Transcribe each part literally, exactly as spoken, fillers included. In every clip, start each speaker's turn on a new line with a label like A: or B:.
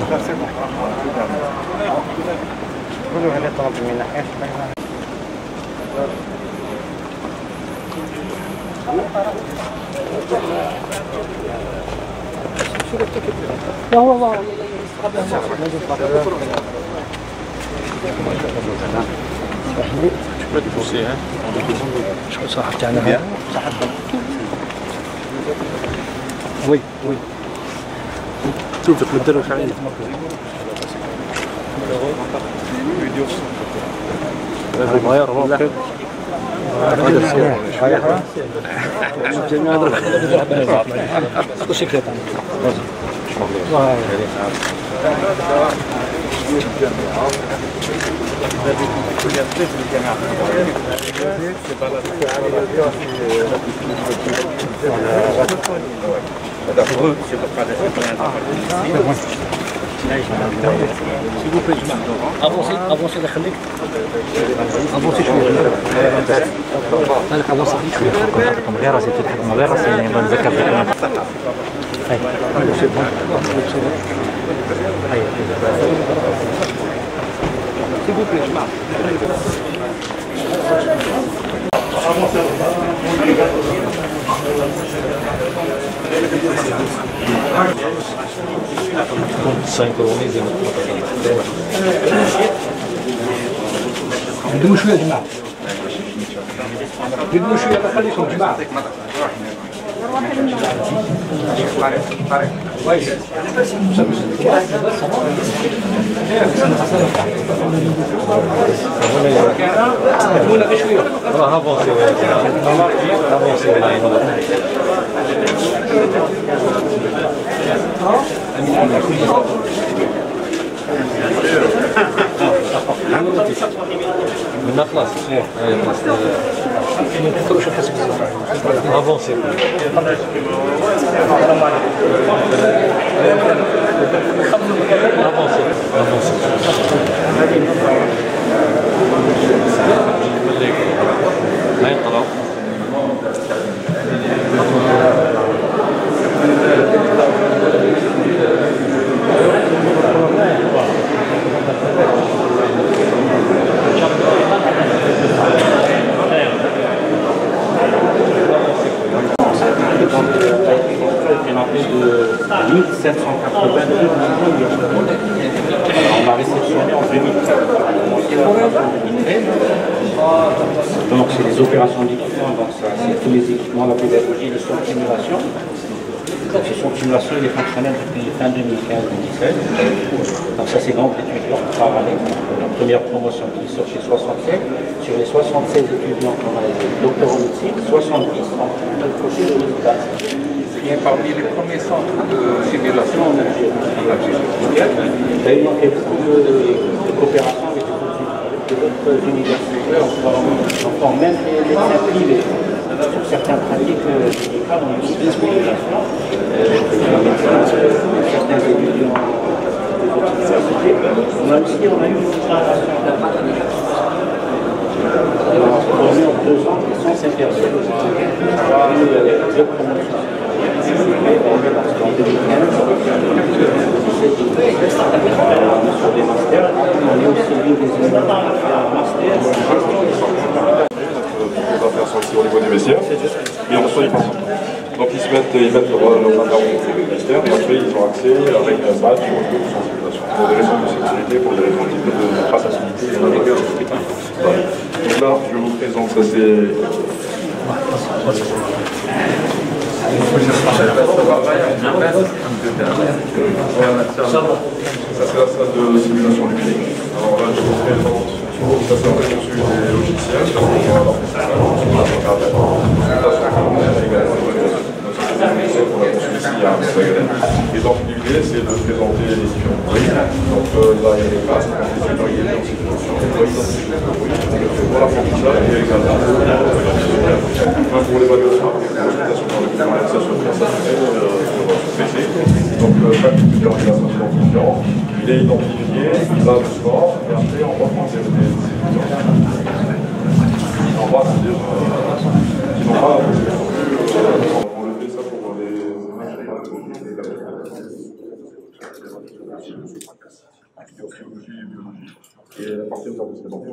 A: كله هذا طلب من ناحية لا هو الله
B: شو بدي بوصي ها؟
A: شو صاحب تاعنا؟ صاحب وي وي
B: شوفك متدرب عليه غير والله هذا السير هذا شكله
A: S'il vous plaît, je m'arrête. Avancez, avancez, خليك. Avancez شوية. مالك avancez شوية. كم غير راسي تضحك غير راسي يعني بنذكر بكلام. هاي. هاي. S'il vous plaît, je m'arrête.
B: سينكرونيزي
A: قدموا شوية يا جماعة. قدموا شوية الله يخليكم يا جماعة. كويس. قدمونا شوية.
B: راه افونسي افونسي من خلاص ايه خلاص ما تكثروش الحسب افونسي افونسي افونسي ما ينطلعوا
C: mille sept cent quatre-vingt-deux millions d'euros. On va réceptionner en deux mille treize. Donc c'est les opérations d'équipement, donc ça c'est tous les équipements, la pédagogie, le son de simulation. Donc ce son de simulation il est fonctionnel depuis fin deux mille quinze deux mille seize. Donc ça c'est nombre d'étudiants par année. La première promotion qui sort chez soixante-sept. Sur les soixante-seize étudiants qu'on a les docteurs en médecine, soixante-dix ont accroché le résultat.
D: Qui est parmi les premiers centres de simulation en Algérie.
C: Il manquait beaucoup de, de coopération avec d'autres universités. On forme même les médecins privés. Sur certaines pratiques médicales, on a aussi des simulations. Certains étudiants des autres universités. On a aussi on a eu une formation d'international. On a formé en deux ans cent cinq personnes. On a eu deux promotions. En deux mille quinze, sur des masters, on est aussi l'une des étudiants qui a fait un master en gestion des centres.
E: Les affaires sont ici au niveau des vestiaires et on reçoit les patients. Donc ils se mettent, ils mettent leur affaire au niveau des vestiaires et après ils ont accès avec un badge au niveau de sensibilisation. Pour des raisons de sécurité, pour des raisons de traçabilité. Donc là, je vous présente, ça c'est... Ça c'est la salle de simulation numérique. Alors là, je vous présente, ça c'est un reconçu des logiciels, sur la et donc l'idée c'est de présenter les différents bruits. Donc là il y a les classes, les étudiants d'identification, les bruits pour l'apprentissage et également pour l'évaluation, pour l'organisation de P C. Donc chaque étudiant il a son identifiant, il est identifié, il a le score et après on va prendre des étudiants. On va se dire qu'ils n'ont pas on le fait ça pour les archéologie et biologie. Et à partir de là, vous serez dans le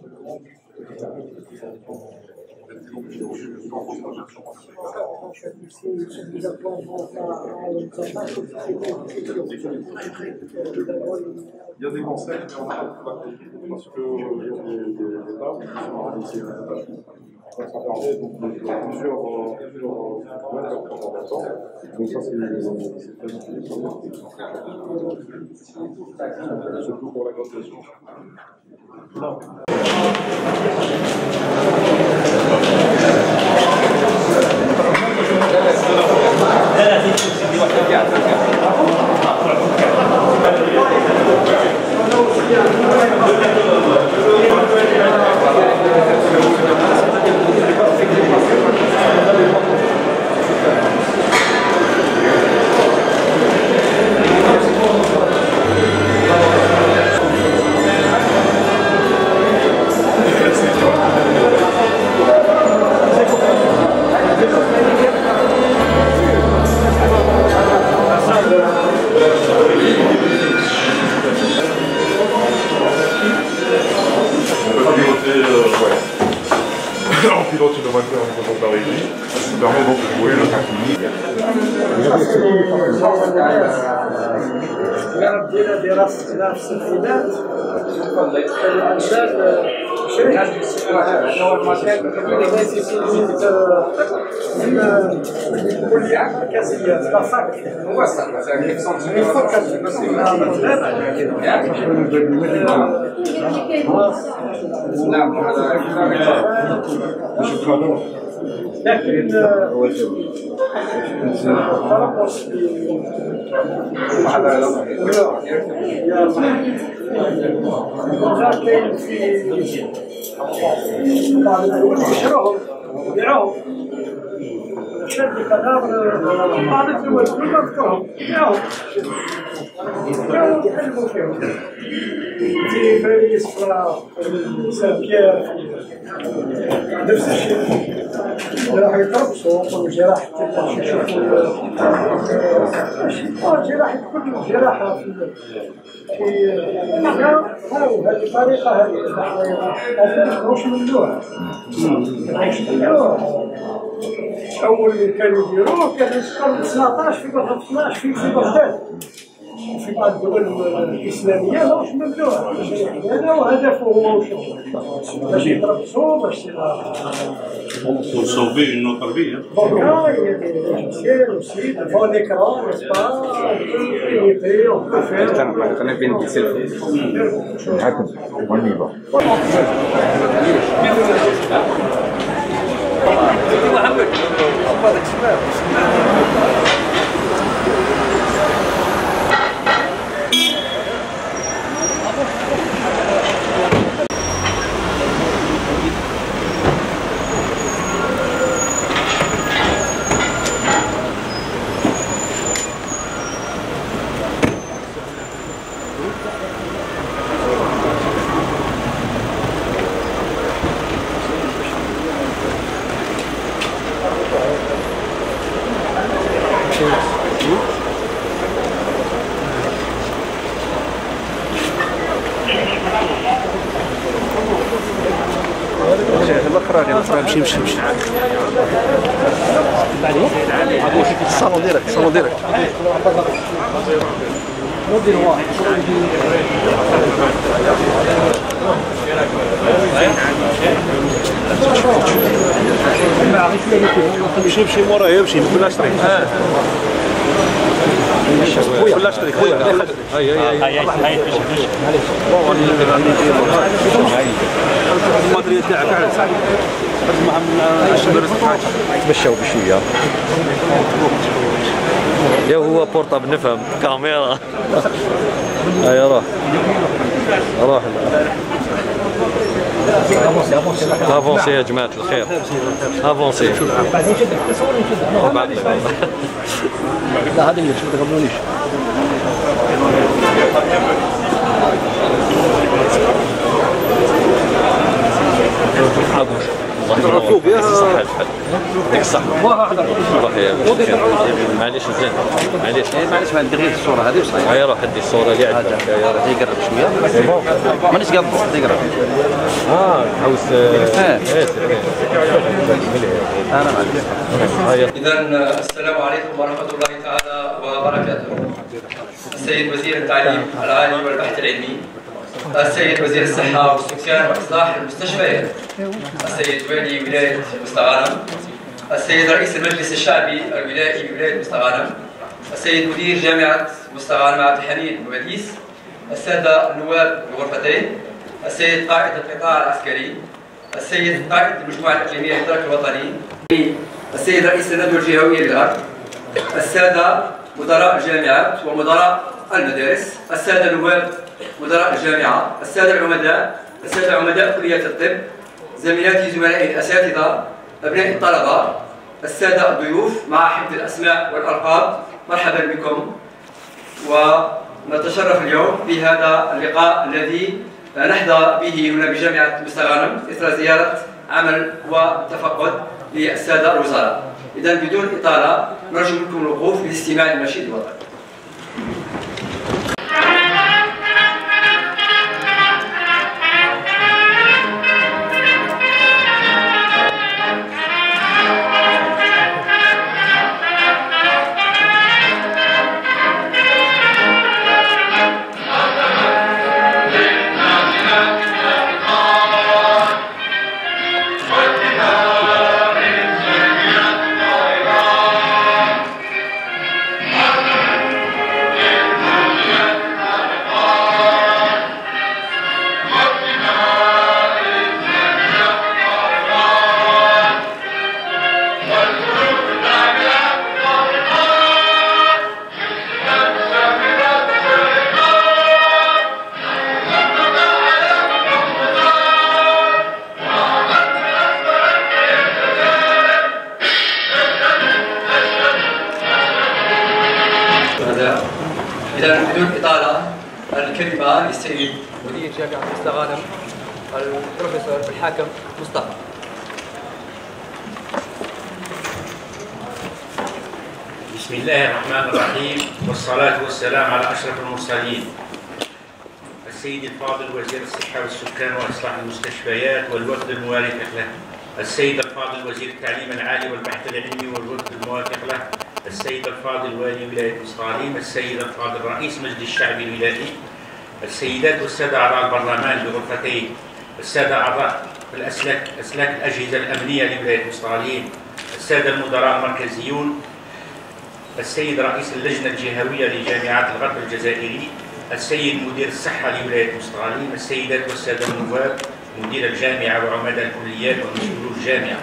E: il y a des conseils, mais on n'a pas de parce qu'il y a des tables qui sont ici. Ça permet donc de plusieurs interprétations en même temps. Donc ça, c'est très intéressant. Surtout pour la graduation. On pilote une voiture au niveau de la régie, ça permet donc de jouer le taquini.
F: دينا دراستنا في الستينات الانسان كلية مركزية فقط لكن التربص كاين في بعض الدول يشروهم ويبيعوهم شد كلام بعض الدول كل ما ذكرهم يبيعوهم يحلموا فيهم في باريس سان بيير نفس الشيء راح يتربصوا والجراح يشوفوا جراحة كل جراحة في في هذه الطريقة هذه مش ممنوع مش ممنوع أول اللي كانوا يديروه كان القرن التسعطاش في القرن اثناش في في بغداد في بعض الدول الإسلامية مش ممنوع هذا وهدفه هو وشو باش يتربصوا باش
G: sauver une autre vie. Hein.
F: Donc là, il y a des logiciels aussi, devant l'écran, n'est-ce pas? On peut faire.
H: On a bien dit c'est le on y va.
A: مشي مشي مشي الصالون ديالك الصالون ديالك مدير واحد مشي مشي مورايا مشي كلها شريك خويا كلها شريك خويا هاي هاي هاي هاي الماتريال تاعك على صاحبي اسمع من تمشاو بشويه
B: يا هو بورطابل نفهم كاميرا هاي روح روح افونسي يا جماعة الخير افونسي
A: لا هذا اللي شو تقبلونيش
B: الله يعافوك ديك الصحة الحال ديك الصحة الله يخليك معليش مزيان معليش
G: معليش ما ندير غير الصورة هذه وصاير
B: هيا روح هدي الصورة اللي عندك هيا روح
G: يقرب شوية مانيش قبض يقرب
B: اه هاوس
G: اه انا معليش.
H: إذا السلام عليكم ورحمة الله تعالى وبركاته. السيد وزير التعليم العالي والبحث العلمي، السيد وزير الصحة والسكان وإصلاح المستشفيات، السيد والي ولاية مستغانم، السيد رئيس المجلس الشعبي الولائي بولاية مستغانم، السيد مدير جامعة مستغانم عبد الحميد بواديس، السادة النواب بغرفتين، السيد قائد القطاع العسكري، السيد قائد المجموعة الإقليمية للإدراك الوطني، السيد رئيس الندوة الجهوية للغرب، السادة مدراء الجامعات ومدراء المدارس، السادة النواب مدراء الجامعة، السادة العمداء، السادة عمداء كلية الطب، زميلاتي زملائي الأساتذة، أبناء الطلبة، السادة الضيوف مع حفظ الأسماء والألقاب، مرحبا بكم. ونتشرف اليوم بهذا اللقاء الذي نحظى به هنا بجامعة مستغانم إثر زيارة عمل وتفقد للسادة الوزراء. إذا بدون إطالة نرجو منكم الوقوف للاستماع للنشيد الوطني. إذا بدون إطالة الكلمة للسيد مدير جامعة مستغانم البروفيسور الحاكم مصطفى.
C: بسم الله الرحمن الرحيم والصلاة والسلام على أشرف المرسلين. السيد الفاضل وزير الصحة والسكان وإصلاح المستشفيات والوفد الموافق له، السيد الفاضل وزير التعليم العالي والبحث العلمي والوفد الموافق له، السيد الفاضل والي ولاية مستغانم، السيد الفاضل رئيس مجلس الشعب الولائي، السيدات والسادة أعضاء البرلمان بغرفتين، السادة أعضاء الأسلاك أسلاك الأجهزة الأمنية لولاية مستغانم، السادة المدراء المركزيون، السيد رئيس اللجنة الجهوية لجامعات الغرب الجزائري، السيد مدير الصحة لولاية مستغانم، السيدات والسادة النواب، مدير الجامعة وعمداء الكليات ومسؤولو الجامعة،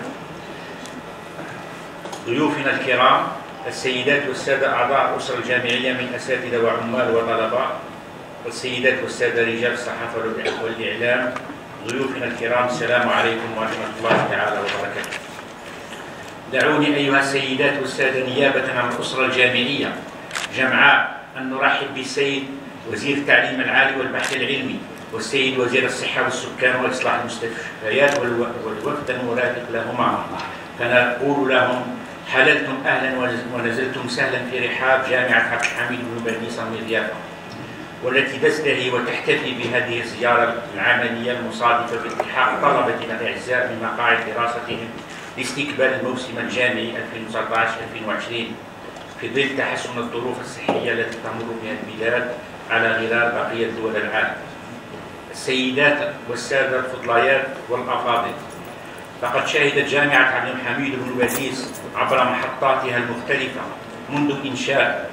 C: ضيوفنا الكرام، السيدات والسادة أعضاء الأسرة الجامعية من أساتذة وعمال وطلبة، والسيدات والسادة رجال الصحافة والإعلام، ضيوفنا الكرام، السلام عليكم ورحمة الله تعالى وبركاته. دعوني أيها السيدات والسادة نيابة عن الأسرة الجامعية جمعاء أن نرحب بالسيد وزير التعليم العالي والبحث العلمي، والسيد وزير الصحة والسكان وإصلاح المستشفيات والوفد المرافق لهما، فنقول لهم حللتم أهلا ونزلتم سهلا في رحاب جامعة عبد الحميد بن باديس الضيافة، والتي تزدهي وتحتفي بهذه الزيارة العملية المصادفة بالتحاق طلبتنا الأعزاء من مقاعد دراستهم لاستقبال الموسم الجامعي ألفين وتسعة عشر ألفين وعشرين في ظل تحسن الظروف الصحية التي تمر بها البلاد على غرار بقية دول العالم. السيدات والسادة الفضليات والأفاضل، لقد شهدت جامعة عبد الحميد بن باديس عبر محطاتها المختلفة منذ إنشاء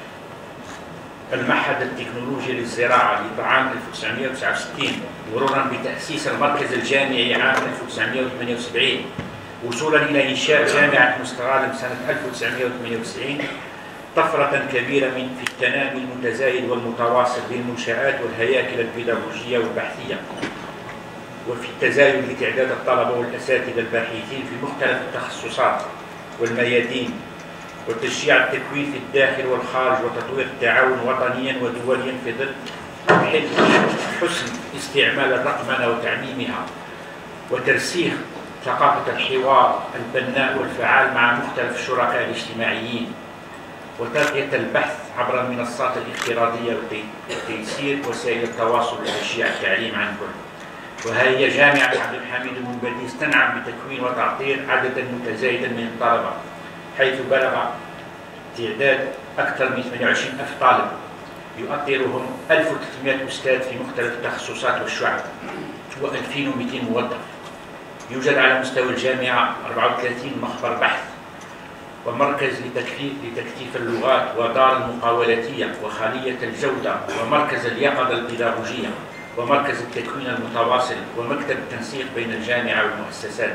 C: المعهد التكنولوجي للزراعة لعام ألف وتسعمائة وتسعة وستين، مرورا بتأسيس المركز الجامعي عام ألف وتسعمائة وثمانية وسبعين، وصولا إلى إنشاء جامعة مستغانم سنة ألف وتسعمائة وثمانية وتسعين، طفرة كبيرة من في التنامي المتزايد والمتواصل للمنشآت والهياكل البيداغوجية والبحثية، وفي التزايد لتعداد الطلبة والأساتذة الباحثين في مختلف التخصصات والميادين، وتشجيع التكوين في الداخل والخارج، وتطوير التعاون وطنيا ودوليا في ظل حسن استعمال الرقمنة وتعميمها، وترسيخ ثقافة الحوار البناء والفعال مع مختلف الشركاء الاجتماعيين، وترقية البحث عبر المنصات الافتراضية وتيسير وسائل التواصل وتشجيع التعليم عن بعد. وها هي جامعة عبد الحميد بن باديس تنعم بتكوين وتعطيل عددا متزايدا من الطلبة، حيث بلغ تعداد أكثر من ثمانية وعشرين ألف طالب يؤطرهم ألف وثلاثمائة أستاذ في مختلف التخصصات والشعب وألفين ومئتين موظف. يوجد على مستوى الجامعة أربعة وثلاثين مخبر بحث ومركز لتكثيف لتكثيف اللغات ودار المقاولاتية وخلية الجودة ومركز اليقظة البيداغوجية ومركز التكوين المتواصل ومكتب التنسيق بين الجامعة والمؤسسات.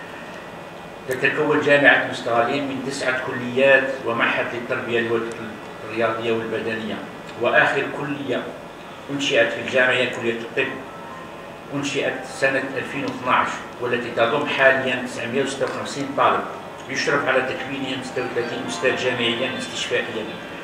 C: تتكون جامعة مستغلين من تسعة كليات ومعهد للتربية الرياضية والبدنية. وآخر كلية أنشئت في الجامعة هي كلية الطب، أنشئت سنة ألفين واثني عشر والتي تضم حاليا تسعمائة وستة وخمسين طالب، يشرف على تكوينهم ستة وثلاثين أستاذ جامعيا استشفائيا.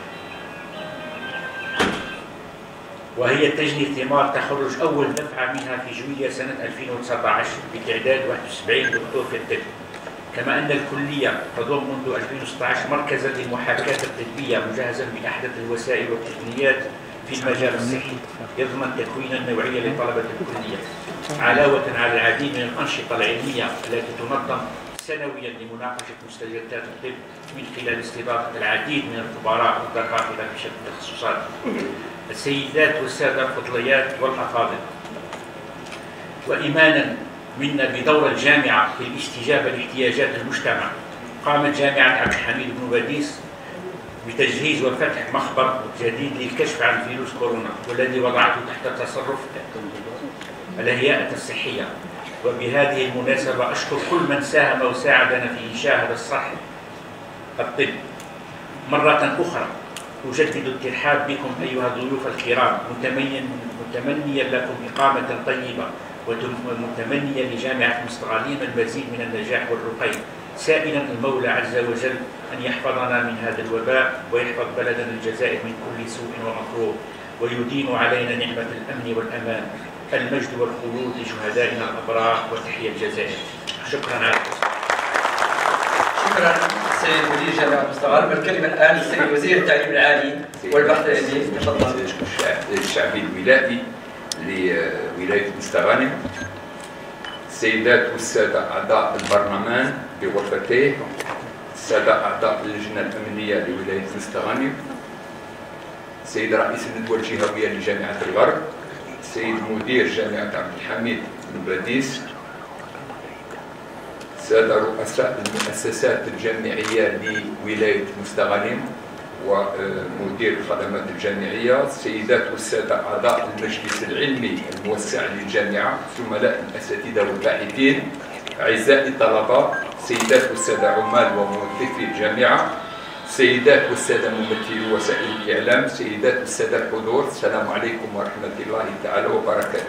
C: وهي تجني ثمار تخرج أول دفعة منها في جويلية سنة ألفين وتسعة عشر بتعداد واحد وسبعين دكتور في الطب. كما أن الكلية تضم منذ ألفين وستة عشر مركزا للمحاكاة الطبية مجهزا بأحدث الوسائل والتقنيات في المجال الصحي، يضمن تكوينا نوعيا لطلبة الكلية، علاوة على العديد من الأنشطة العلمية التي تنظم سنويا لمناقشة مستجدات الطب من خلال استضافة العديد من الخبراء والدكاترة في شتى التخصصات. السيدات والسادة الفضليات والأفاضل، وإيمانا منا بدور الجامعة في الاستجابة لاحتياجات المجتمع، قامت جامعة عبد الحميد بن باديس بتجهيز وفتح مخبر جديد للكشف عن فيروس كورونا، والذي وضعته تحت تصرف الهيئة الصحية. وبهذه المناسبة أشكر كل من ساهم وساعدنا في إنشاء هذا الصرح الطب. مرة أخرى أجدد الترحاب بكم أيها الضيوف الكرام، متمنيا لكم إقامة طيبة ومتمنيا لجامعة مستغلين المزيد من النجاح والرقي، سائلا المولى عز وجل أن يحفظنا من هذا الوباء ويحفظ بلدنا الجزائر من كل سوء ومكروه، ويديم علينا نعمة الأمن والأمان. المجد والخلود لشهدائنا الأبرار وتحيا الجزائر. شكرا على
H: شكرا سيد مدير جامعة مستغرب. الكلمة الآن للسيد وزير التعليم العالي والبحث العلمي. تفضل.
D: الشعبي الولائي لولاية مستغانم، السيدات والسادة أعضاء البرلمان بغرفتيه، السادة أعضاء اللجنة الأمنية لولاية مستغانم، السيد رئيس الندوة الجهوية لجامعة الغرب، السيد مدير جامعة عبد الحميد بن باديس، السادة رؤساء المؤسسات الجامعية لولاية مستغانم ومدير الخدمات الجامعية، السيدات والسادة أعضاء المجلس العلمي الموسع للجامعة، زملاء الأساتذة والباحثين، أعزائي الطلبة، السيدات والسادة عمال وموظفي الجامعة، السيدات والسادة ممثلي وسائل الإعلام، السيدات والسادة الحضور، السلام عليكم ورحمة الله تعالى وبركاته.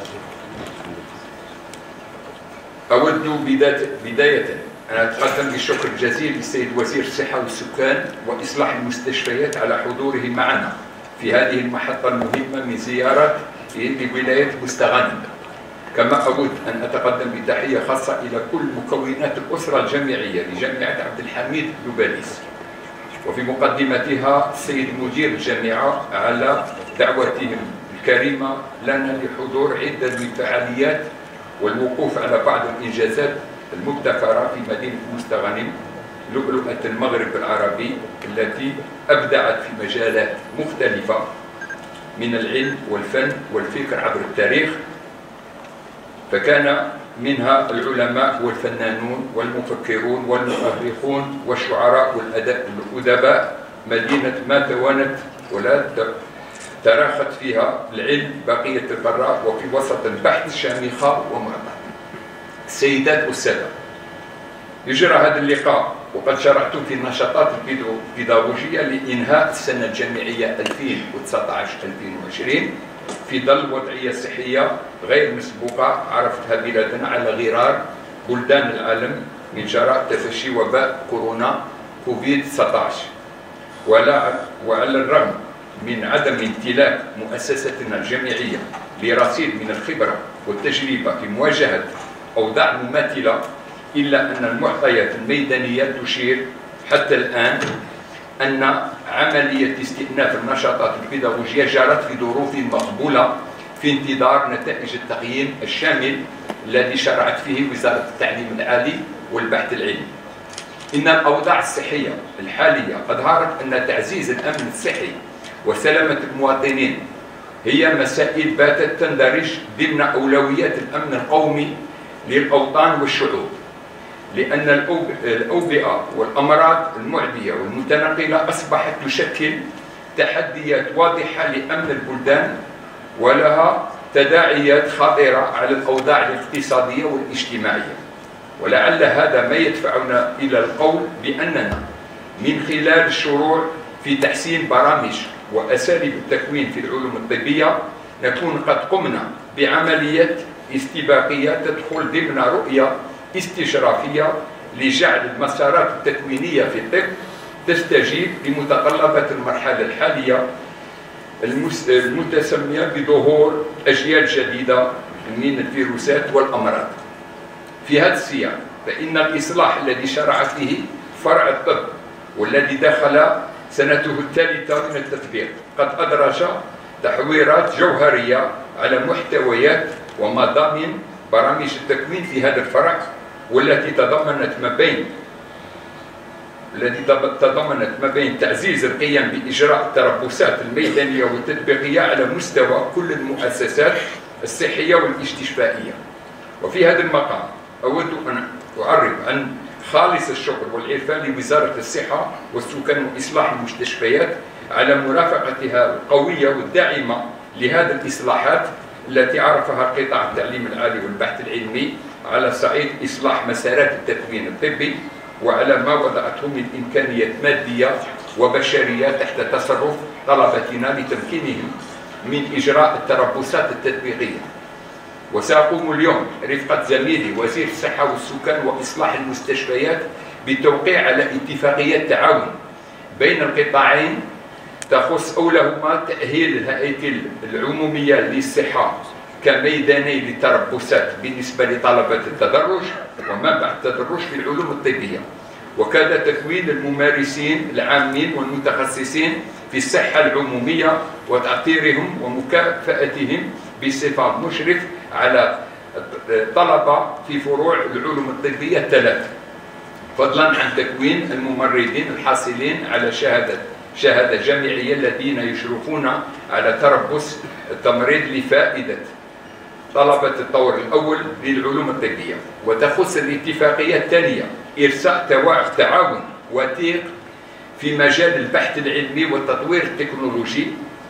D: أود بداية أن أتقدم بالشكر الجزيل للسيد وزير الصحة والسكان وإصلاح المستشفيات على حضوره معنا في هذه المحطة المهمة من زيارة لولاية مستغانم. كما أود أن أتقدم بتحية خاصة إلى كل مكونات الأسرة الجامعية لجامعة عبد الحميد بن باديس، وفي مقدمتها السيد مدير الجامعة على دعوتهم الكريمة لنا لحضور عدة من الفعاليات والوقوف على بعض الإنجازات المبتكرة في مدينة مستغانم لؤلؤة المغرب العربي التي أبدعت في مجالات مختلفة من العلم والفن والفكر عبر التاريخ، فكان منها العلماء والفنانون والمفكرون والمؤرخون والشعراء والأدباء، مدينة ما توانت ولا تراخت فيها العلم بقية البراء وفي وسط البحث شامخة ومعطى. السيدات والسادة، يجرى هذا اللقاء وقد شرعت في النشاطات البيداغوجية لإنهاء السنة الجامعية ألفين وتسعة عشر ألفين وعشرين في ظل وضعية صحية غير مسبوقة عرفتها بلادنا على غرار بلدان العالم من جراء تفشي وباء كورونا كوفيد تسعة عشر. وعلى الرغم من عدم امتلاك مؤسستنا الجامعية برصيد من الخبرة والتجربة في مواجهة أوضاع مماثلة، إلا أن المعطيات الميدانية تشير حتى الآن أن عملية استئناف النشاطات البيداغوجية جرت في ظروف مقبولة في انتظار نتائج التقييم الشامل الذي شرعت فيه وزارة التعليم العالي والبحث العلمي. إن الأوضاع الصحية الحالية قد ظهرت أن تعزيز الأمن الصحي وسلامة المواطنين هي مسائل باتت تندرج ضمن أولويات الأمن القومي للأوطان والشعوب، لأن الأوبئة والأمراض المعدية والمتنقلة أصبحت تشكل تحديات واضحة لأمن البلدان ولها تداعيات خطيرة على الأوضاع الاقتصادية والاجتماعية. ولعل هذا ما يدفعنا إلى القول بأننا من خلال الشروع في تحسين برامج وأساليب التكوين في العلوم الطبية نكون قد قمنا بعملية استباقية تدخل ضمن رؤية استشرافية لجعل المسارات التكوينية في الطب تستجيب لمتطلبات المرحلة الحالية المتسمية بظهور أجيال جديدة من الفيروسات والأمراض. في هذا السياق فإن الإصلاح الذي شرع فيه فرع الطب والذي دخل سنته الثالثة من التطبيق قد أدرج تحويرات جوهرية على محتويات ومضامين برامج التكوين في هذا الفرع، والتي تضمنت ما بين التي تضمنت ما بين تعزيز القيام بإجراء التربصات الميدانية والتطبيقية على مستوى كل المؤسسات الصحية والاستشفائية. وفي هذا المقام أود أن أعرب عن خالص الشكر والعرفان لوزارة الصحة والسكان وإصلاح المستشفيات على مرافقتها القوية والداعمة لهذه الإصلاحات التي عرفها قطاع التعليم العالي والبحث العلمي على صعيد إصلاح مسارات التكوين الطبي، وعلى ما وضعته من إمكانيات مادية وبشرية تحت تصرف طلبتنا لتمكينهم من إجراء التربصات التطبيقية. وسأقوم اليوم رفقة زميلي وزير الصحة والسكان وإصلاح المستشفيات بالتوقيع على اتفاقية تعاون بين القطاعين تخص أولهما تأهيل الهيئة العمومية للصحة كميداني للتربصات بالنسبة لطلبة التدرج وما بعد التدرج في العلوم الطبية، وكذا تكوين الممارسين العامين والمتخصصين في الصحة العمومية وتأطيرهم ومكافأتهم بصفة مشرف على الطلبة في فروع العلوم الطبية الثلاث، فضلا عن تكوين الممرضين الحاصلين على شهادة شهادة جامعية الذين يشرفون على تربص التمريض لفائدة طلبة الطور الأول للعلوم الطبية. وتخص الاتفاقية الثانية إرساء تعاون وثيق في مجال البحث العلمي والتطوير التكنولوجي،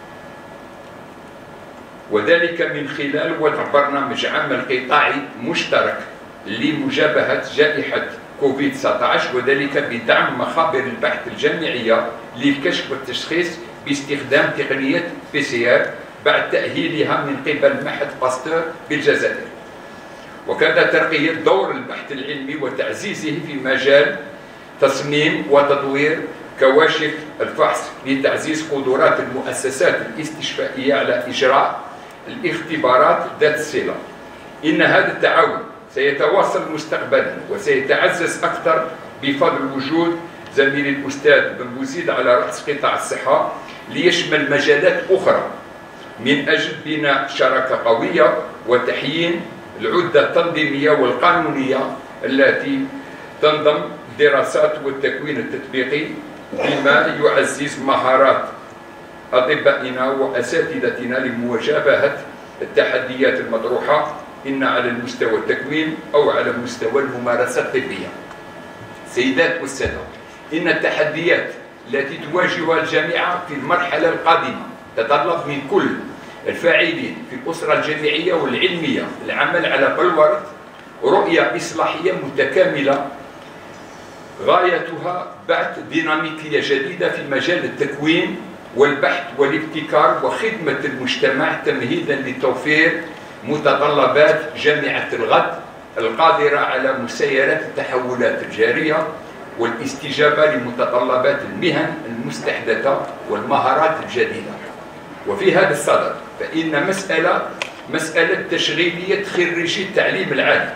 D: وذلك من خلال وضع برنامج عمل قطاعي مشترك لمجابهة جائحة كوفيد تسعة عشر، وذلك بدعم مخابر البحث الجامعية للكشف والتشخيص باستخدام تقنية بي سي ار بعد تأهيلها من قبل معهد باستور بالجزائر. وكذا ترقية دور البحث العلمي وتعزيزه في مجال تصميم وتطوير كواشف الفحص لتعزيز قدرات المؤسسات الاستشفائية على إجراء الاختبارات ذات الصلة. إن هذا التعاون سيتواصل مستقبلا وسيتعزز أكثر بفضل وجود زميلي الأستاذ بن بوزيد على رأس قطاع الصحة ليشمل مجالات أخرى من أجل بناء شراكة قوية وتحيين العدة التنظيمية والقانونية التي تنظم الدراسات والتكوين التطبيقي بما يعزز مهارات أطبائنا وأساتذتنا لمواجهة التحديات المطروحة إن على المستوى التكوين أو على مستوى الممارسة الطبية. سيدات والسادة، إن التحديات التي تواجهها الجامعة في المرحلة القادمة تتطلب من كل الفاعلين في الأسرة الجامعية والعلمية العمل على بلورة رؤية إصلاحية متكاملة غايتها بعث ديناميكية جديدة في مجال التكوين والبحث والابتكار وخدمة المجتمع تمهيدا لتوفير متطلبات جامعة الغد القادرة على مسايرة التحولات الجارية والاستجابة لمتطلبات المهن المستحدثة والمهارات الجديدة. وفي هذا الصدد فإن مسألة مسألة تشغيلية خريجي التعليم العالي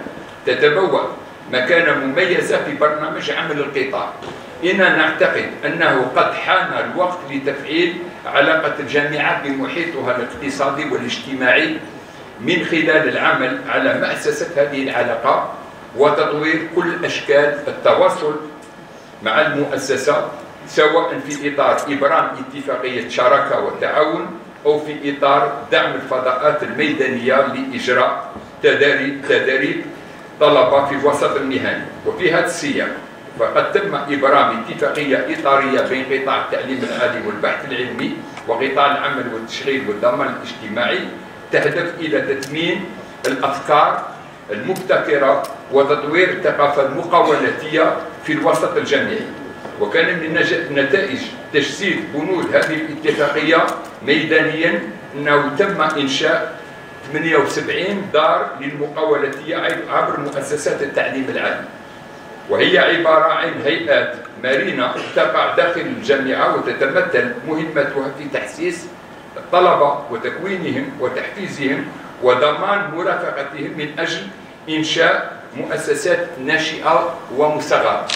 D: تتبوأ مكانة مميزة في برنامج عمل القطاع. إننا نعتقد أنه قد حان الوقت لتفعيل علاقة الجامعة بمحيطها الاقتصادي والاجتماعي من خلال العمل على مؤسسة هذه العلاقة وتطوير كل أشكال التواصل مع المؤسسة، سواء في إطار إبرام اتفاقية شراكة وتعاون أو في إطار دعم الفضاءات الميدانية لإجراء تدريب, تدريب طلبة في الوسط المهني. وفي هذا السياق فقد تم إبرام اتفاقية إطارية بين قطاع التعليم العالي والبحث العلمي وقطاع العمل والتشغيل والضمان الاجتماعي تهدف إلى تثمين الأفكار المبتكرة وتطوير الثقافة المقاولاتية في الوسط الجامعي. وكان من نتائج تجسيد بنود هذه الاتفاقية ميدانيا أنه تم إنشاء ثمانية وسبعين دار للمقاولاتية عبر مؤسسات التعليم العالي، وهي عبارة عن هيئات مرنة تقع داخل الجامعة وتتمثل مهمتها في تحسيس الطلبة وتكوينهم وتحفيزهم وضمان مرافقتهم من أجل إنشاء مؤسسات ناشئة ومصغرة.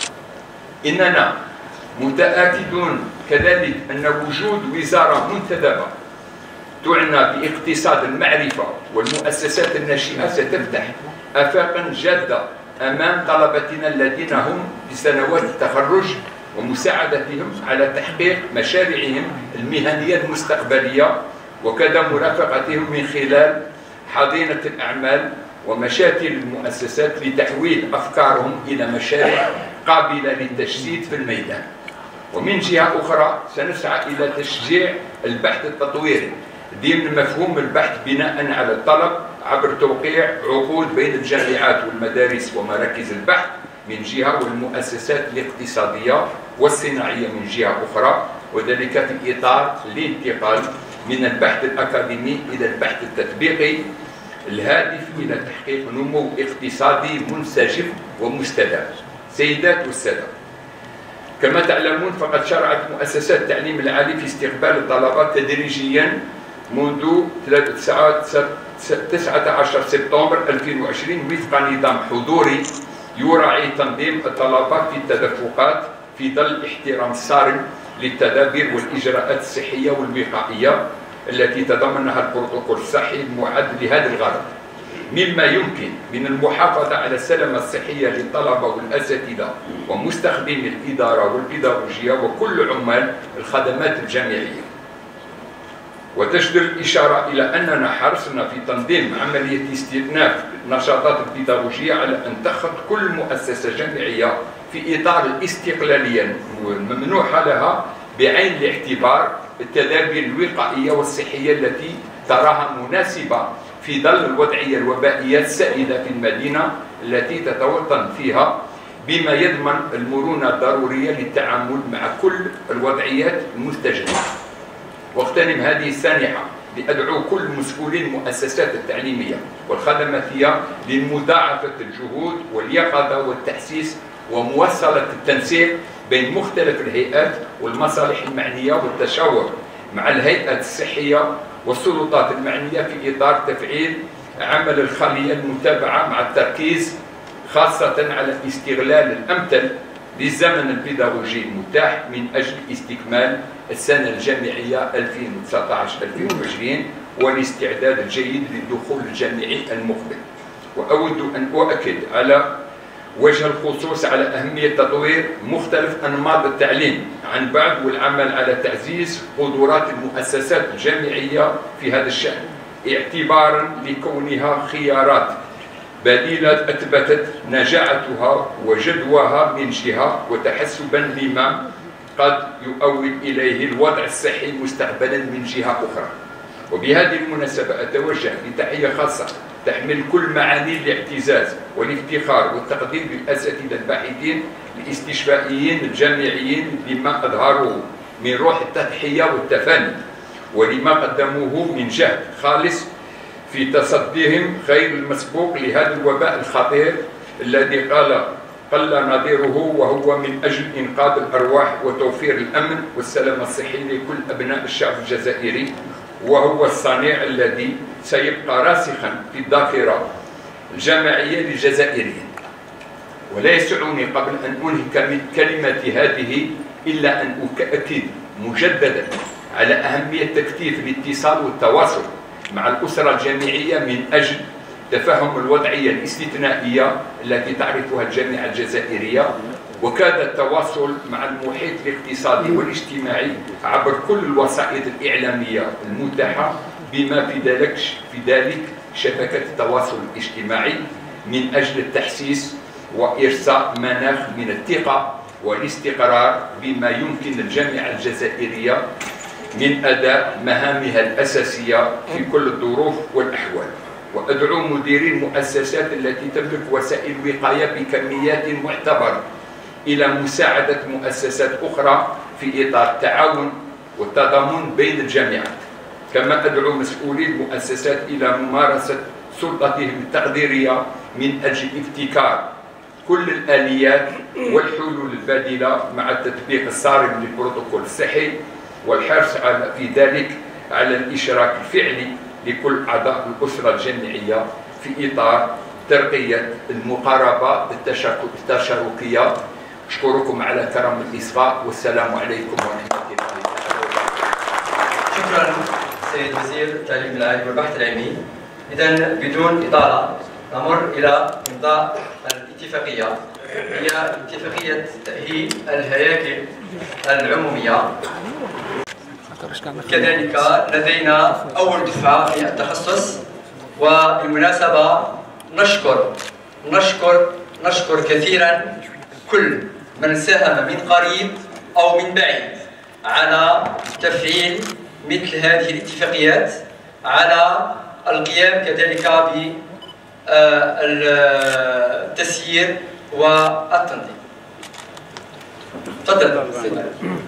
D: إننا متأكدون كذلك أن وجود وزارة منتدبة تعنى باقتصاد المعرفة والمؤسسات الناشئة ستفتح آفاقا جادة أمام طلبتنا الذين هم في سنوات التخرج ومساعدتهم على تحقيق مشاريعهم المهنية المستقبلية، وكذا مرافقتهم من خلال حاضنة الأعمال ومشاتل المؤسسات لتحويل أفكارهم إلى مشاريع قابلة للتجسيد في الميدان. ومن جهة أخرى سنسعى إلى تشجيع البحث التطويري ضمن مفهوم البحث بناء على الطلب عبر توقيع عقود بين الجامعات والمدارس ومراكز البحث من جهة والمؤسسات الاقتصادية والصناعية من جهة أخرى، وذلك في إطار الانتقال من البحث الأكاديمي إلى البحث التطبيقي الهادف إلى تحقيق نمو اقتصادي منسجم ومستدام. سيدات والسادة، كما تعلمون فقد شرعت مؤسسات التعليم العالي في استقبال الطلبة تدريجيا منذ تسعة عشر سبتمبر ألفين وعشرين وفق نظام حضوري يراعي تنظيم الطلبة في التدفقات في ظل الاحترام الصارم للتدابير والإجراءات الصحية والوقائية التي تضمنها البروتوكول الصحي المعد لهذا الغرض، مما يمكن من المحافظة على السلامة الصحية للطلبة والأساتذة ومستخدمي الإدارة والبيداغوجية وكل عمال الخدمات الجامعية. وتجدر الإشارة إلى أننا حرصنا في تنظيم عملية استئناف النشاطات البيداغوجية على أن تخض كل مؤسسة جامعية في إطار الاستقلالية الممنوحة لها بعين الاعتبار التدابير الوقائية والصحية التي تراها مناسبة في ظل الوضعية الوبائية السائدة في المدينة التي تتوطن فيها، بما يضمن المرونة الضرورية للتعامل مع كل الوضعيات المستجدة. واغتنم هذه السانحة لأدعو كل مسؤولي المؤسسات التعليمية والخدماتية لمضاعفة الجهود واليقظة والتحسيس ومواصلة التنسيق بين مختلف الهيئات والمصالح المعنية والتشاور مع الهيئات الصحية والسلطات المعنية في إطار تفعيل عمل الخلية المتابعة مع التركيز خاصة على الاستغلال الأمثل للزمن البيداغوجي المتاح من أجل استكمال السنة الجامعية ألفين وتسعة عشر ألفين وعشرين والاستعداد الجيد للدخول الجامعي المقبل. وأود أن أؤكد على وجه الخصوص على أهمية تطوير مختلف أنماط التعليم عن بعد والعمل على تعزيز قدرات المؤسسات الجامعية في هذا الشأن، اعتبارا لكونها خيارات بديلة أثبتت نجاعتها وجدواها من جهة وتحسبا لما قد يؤول إليه الوضع الصحي مستقبلا من جهة أخرى. وبهذه المناسبة أتوجه بتحية خاصة تحمل كل معاني الاعتزاز والافتخار والتقدير للأساتذة الباحثين الاستشفائيين الجامعيين لما أظهروه من روح التضحية والتفاني ولما قدموه من جهد خالص في تصديهم خير المسبوق لهذا الوباء الخطير الذي قال قل نظيره، وهو من أجل إنقاذ الأرواح وتوفير الأمن والسلام الصحي لكل أبناء الشعب الجزائري، وهو الصنيع الذي سيبقى راسخا في الذاكرة الجماعية للجزائريين. ولا يسعني قبل أن أنهك من كلمتي هذه إلا أن أؤكد مجددا على أهمية تكثيف الاتصال والتواصل مع الأسرة الجامعية من أجل تفهم الوضعية الاستثنائية التي تعرفها الجامعة الجزائرية، وكذا التواصل مع المحيط الاقتصادي والاجتماعي عبر كل الوسائط الإعلامية المتاحة، بما في ذلك في ذلك شبكة التواصل الاجتماعي، من أجل التحسيس وإرساء مناخ من الثقة والاستقرار بما يمكن الجامعة الجزائرية من أداء مهامها الأساسية في كل الظروف والأحوال. وأدعو مديري المؤسسات التي تملك وسائل وقاية بكميات معتبرة إلى مساعدة مؤسسات أخرى في إطار التعاون والتضامن بين الجامعات. كما أدعو مسؤولي المؤسسات إلى ممارسة سلطتهم التقديرية من أجل ابتكار كل الآليات والحلول البديلة مع التطبيق الصارم للبروتوكول الصحي، والحرص على في ذلك على الإشراك الفعلي لكل أعضاء الأسرة الجامعية في إطار ترقية المقاربة التشاركية. أشكركم على كرم الإصغاء، والسلام عليكم ورحمة الله وبركاته.
H: شكرا سيد وزير التعليم العالي والبحث العلمي. إذا بدون إطالة نمر إلى إمضاء الاتفاقية، هي اتفاقية تأهيل الهياكل العمومية. كذلك لدينا أول دفعة في التخصص، وبالمناسبة نشكر نشكر نشكر كثيرا كل من ساهم من قريب أو من بعيد على تفعيل مثل هذه الاتفاقيات، على القيام كذلك بالتسيير والتنظيم. تفضل سيدي.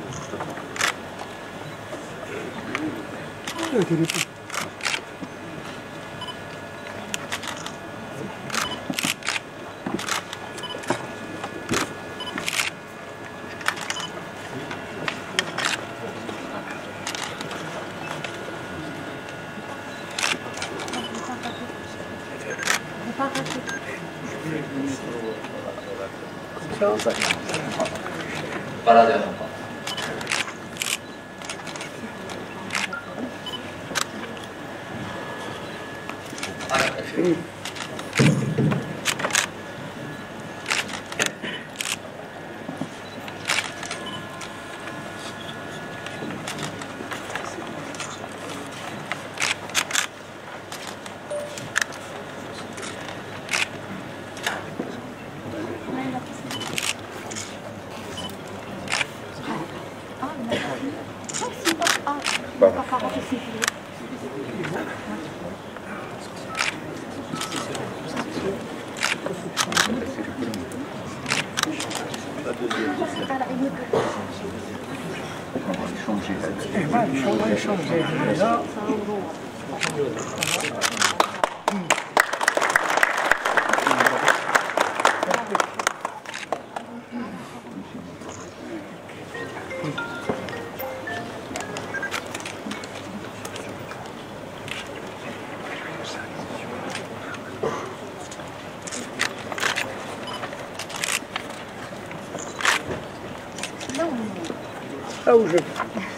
F: أوجد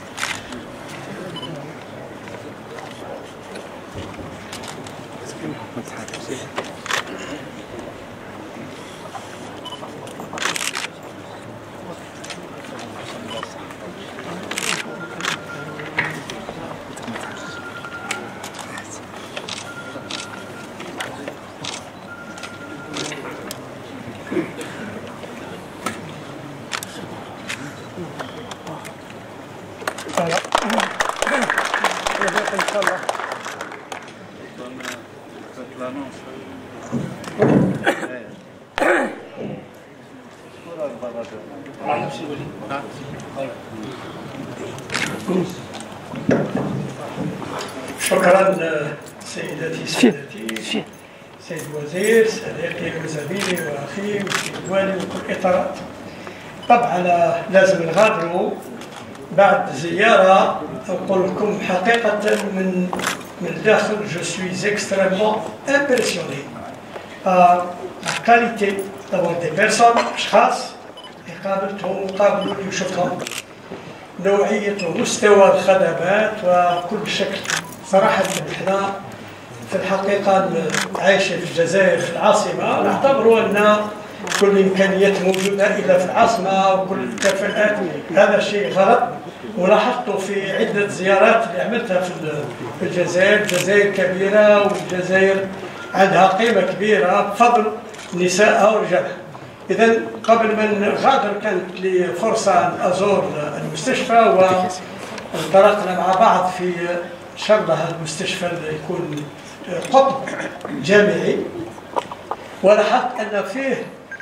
F: شكرا سيداتي سادتي، سيد الوزير، صديقي وزميلي واخي والسيد الوالي وكل الاطارات. طبعا لازم نغادروا بعد زياره نقول لكم حقيقه من من الداخل جو سوي اكستريمون امبرسيوني la qualité d'avoir des personnes أشخاص قابلتهم وقابلوا اللي شفتهم نوعية ومستوى الخدمات وكل شكل. صراحة احنا في الحقيقة عايشين في الجزائر في العاصمة نعتبروا أن كل الإمكانيات موجودة إلا في العاصمة وكل الكفاءات، هذا شيء غلط. ولاحظته في عدة زيارات اللي عملتها في الجزائر. الجزائر كبيرة والجزائر عندها قيمة كبيرة بفضل نسائها ورجالها. إذا قبل ما نغادر كانت لي فرصة أن أزور المستشفى وانطلقنا مع بعض في إن شاء الله المستشفى اللي يكون قطب جامعي، ولاحظت أن فيه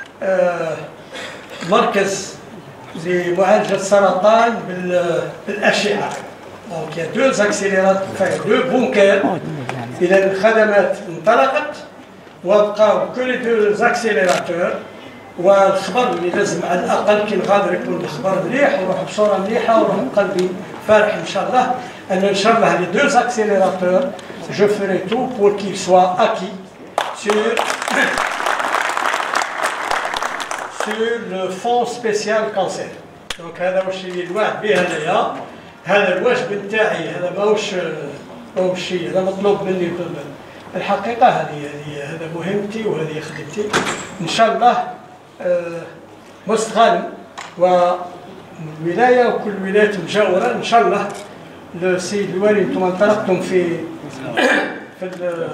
F: مركز لمعالجة السرطان بالأشعة. دونك يا دو زاكسيليرات دو بونكير. إذا الخدمات انطلقت وبقاو كل دو زاكسيليراتور، والخبر اللي لازم على الأقل كي نغادر يكون الخبر مليح ونروح بصورة مليحة ونروح بقلبي فرح إن شاء الله أن إن شاء الله les deux accélérateurs je ferai tout pour qu'ils soient acquis sur sur le fonds spécial cancer. دونك هذا واش الوعد به هنايا، هذا الواجب نتاعي، هذا ماهوش ماهوش شيء هذا مطلوب مني. الحقيقة هذه هذا مهمتي وهذه خدمتي إن شاء الله. مست غانم والولاية وكل الولايات المجاورة إن شاء الله. السيد الوالي أنتم انطلقتم في في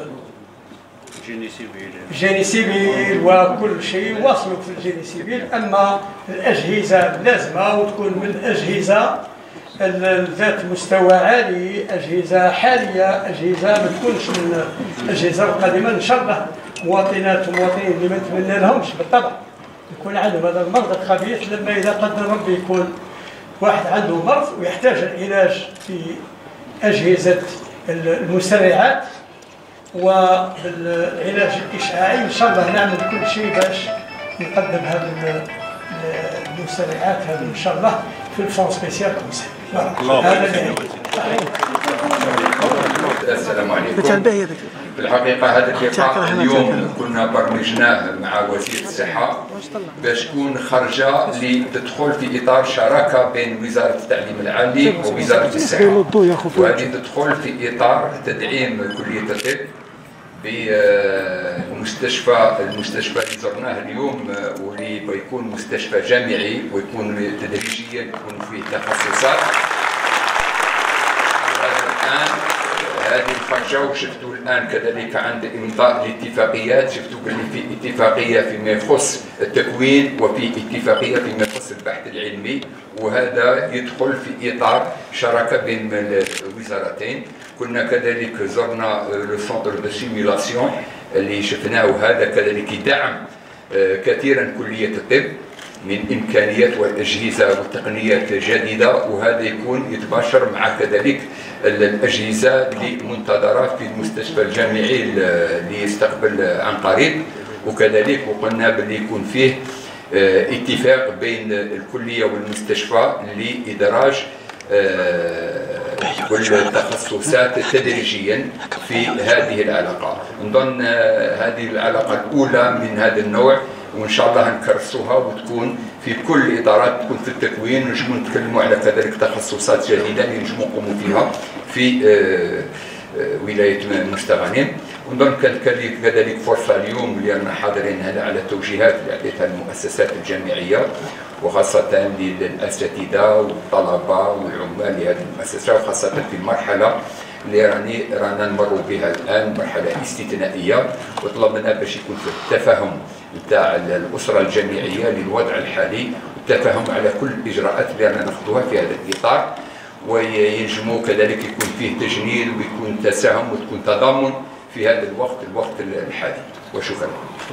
F: الجيني سيفيل وكل شيء واصلوا في الجيني سيفيل، أما الأجهزة اللازمة وتكون من الأجهزة ذات مستوى عالي، أجهزة حالية، أجهزة ما تكونش من الأجهزة القديمة. إن شاء الله مواطنات ومواطنين اللي ما نتمنى لهمش بالطبع يكون عندهم هذا المرض الخبيث، لما إذا قدر ربي يكون واحد عنده مرض ويحتاج العلاج في أجهزة المسرعات والعلاج الإشعاعي. إن شاء الله نعمل كل شيء باش نقدم هذه المسرعات هذه إن شاء الله في الفون سبيسيال كونسيل. هذا
D: السلام عليكم. في الحقيقة هذا اللقاء اليوم كنا برمجناه مع وزير الصحة باش تكون خرجة لتدخل في إطار شراكة بين وزارة التعليم العالي ووزارة الصحة، وهذه تدخل في إطار تدعيم كلية الطب بمستشفى المستشفى اللي زرناه اليوم، واللي بيكون مستشفى جامعي ويكون تدريجيا يكون فيه تخصصات. وهذا الآن هذه الخرجة وشفتوا الآن كذلك عند إمضاء الاتفاقيات، شفتوا باللي في اتفاقية فيما يخص التكوين وفي اتفاقية فيما يخص البحث العلمي، وهذا يدخل في إطار شراكة بين الوزارتين. كنا كذلك زرنا لو سونتر دو سيميلاسيون اللي شفناه، هذا كذلك يدعم كثيرا كلية الطب من إمكانيات والأجهزة وتقنيات جديدة، وهذا يكون يتباشر مع كذلك الأجهزة اللي منتظرة في المستشفى الجامعي اللي يستقبل عن قريب. وكذلك وقلنا باللي يكون فيه اتفاق بين الكلية والمستشفى لإدراج والتخصصات تدريجيا في هذه العلاقة. نظن هذه العلاقة الأولى من هذا النوع، وإن شاء الله نكرسوها وتكون في كل الإطارات، تكون في التكوين، ونجموا نتكلموا على كذلك تخصصات جديدة اللي نجموا نقوموا فيها في ولاية مستغانم. ونظن كذلك فرصة اليوم اللي رانا حاضرين هنا على التوجيهات اللي أعطيتها المؤسسات الجامعية، وخاصة للأساتذة والطلبة والعمال لهذه المؤسسة، وخاصة في المرحلة اللي راني رانا نمروا بها الآن، مرحلة استثنائية، وطلبنا باش يكون في التفاهم نتاع الأسرة الجامعية للوضع الحالي، والتفاهم على كل الإجراءات اللي رانا ناخذوها في هذا الإطار، وينجموا كذلك يكون فيه تجنيد ويكون تساهم وتكون تضامن في هذا الوقت الوقت الحالي. وشكرا.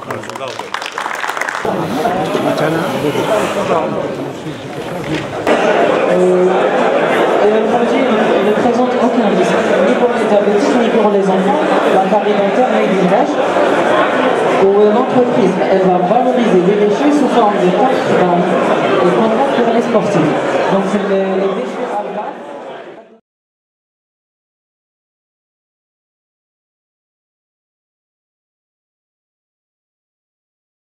I: Elle ne présente aucun risque, ni pour les diabétiques, ni pour les enfants. La carie dentaire n'est d'une tâche. Pour l'entreprise, elle va valoriser les déchets sous forme de taxes et contrats pour les sportifs.